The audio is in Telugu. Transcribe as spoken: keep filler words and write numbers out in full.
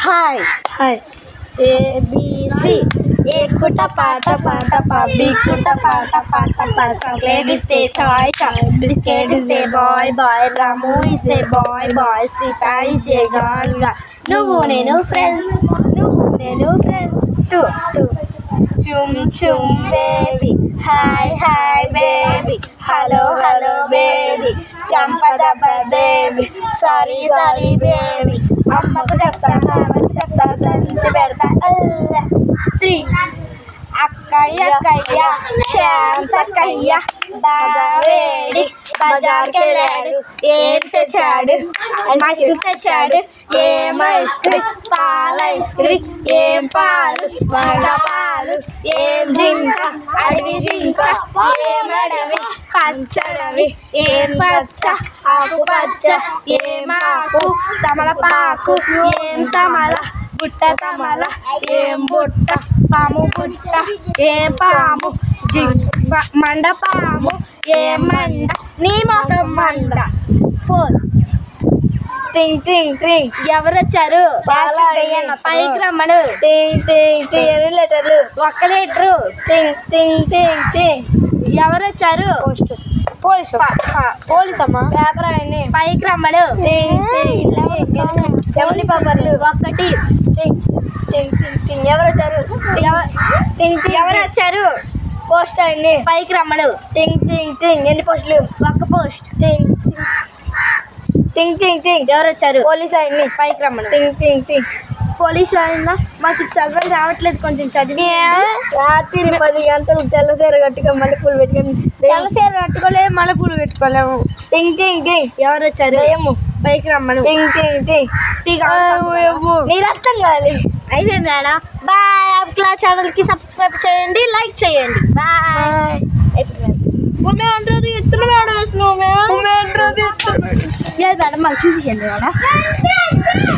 హాయ్ హాయ్ ఏబిసి ఏకుట పాట పాట బిక్కుట పాట పాట పాట చాక్లెట్ ఇస్తే చాయ్ చాయ్ బిస్కెట్ ఇస్తే బాయ్ బాయ్ రాము ఇస్తే బాయ్ బాయ్ సీతా ఇస్తే గాల్ గా నువ్వు నేను ఫ్రెండ్స్ నువ్వు నేను ఫ్రెండ్స్ టూ టూ చుమ్ చుమ్ baby hi hi baby hello hello baby చంపదబ్బ బేబీ సారీ సారీ బేబీ అమ్మకు చెప్తా నాన్నకు చెప్తా దంచి పెడతా త్రీ అక్కయ్య అక్కయ్య శాంతక్కయ్య బాగా వేడి బజార్కి వెళ్ళాడు ఏం తెచ్చాడు ఐస్ క్రీమ్ తెచ్చాడు ఏం ఐస్ క్రీమ్ పాల ఐస్ క్రీమ్ ఏం పాలు మగ పాలు ఏం జింక అడవి జింక ఏం అడవి పచ్చడవి ఏం పచ్చ ఆకు పచ్చ ఏం ఆకు తమలపాకు ఏం తమల బుట్ట తమల ఏం బుట్ట పాము బుట్ట ఏం పాము జి మండ పాము ఏం మండ నీ మొఖం మండ ఫోర్ టింగ్ టింగ్ టింగ్ ఎవరు వచ్చారు పైకి రమ్మను టింగ్ టింగ్ టింగ్ ఎన్ని లెటర్లు ఒక్క లీటరు టింగ్ టింగ్ టింగ్ టింగ్ ఎవరు వచ్చారు పోస్ట్ పోలీసు పోలీస్ అమ్మా పేపర్ అన్ని పైకి రమ్మను టింగ్ టింగ్ ఎవరి పేపర్లు ఒక్కటి టింగ్ టింగ్ టింగ్ ఎవరు వచ్చారు టింగ్ ఎవరు వచ్చారు పోస్ట్ అన్ని పైకి రమ్మను టింగ్ టింగ్ టింగ్ ఎన్ని పోస్టులు ఒక్క పోస్ట్ టింగ్ టింగ్ టింగ్ టింగ్ ఎవరు వచ్చారు పోలీస్ అన్ని పైకి రమ్మను టింగ్ టింగ్ టింగ్ పోలీసు అయినా మాకు చదవడం రావట్లేదు కొంచెం చదివి రాత్రి పది గంటలు తెల్లసీర కట్టుకొని మల్లెపూలు పెట్టుకొని తెల్లసీర కట్టుకోలేము మల్లెపూలు పెట్టుకోలేము టింగ్ టింగ్ టింగ్ ఎవరు వచ్చారు ఏమో పైకి రమ్మను టింగ్ టింగ్ టింగ్ టింగ్ మీరు అర్థం కావాలి అయితే మేడం బాయ్ అబ్లా ఛానల్కి సబ్స్క్రైబ్ చేయండి లైక్ చేయండి బాయ్ మేడం మంచిది మేడం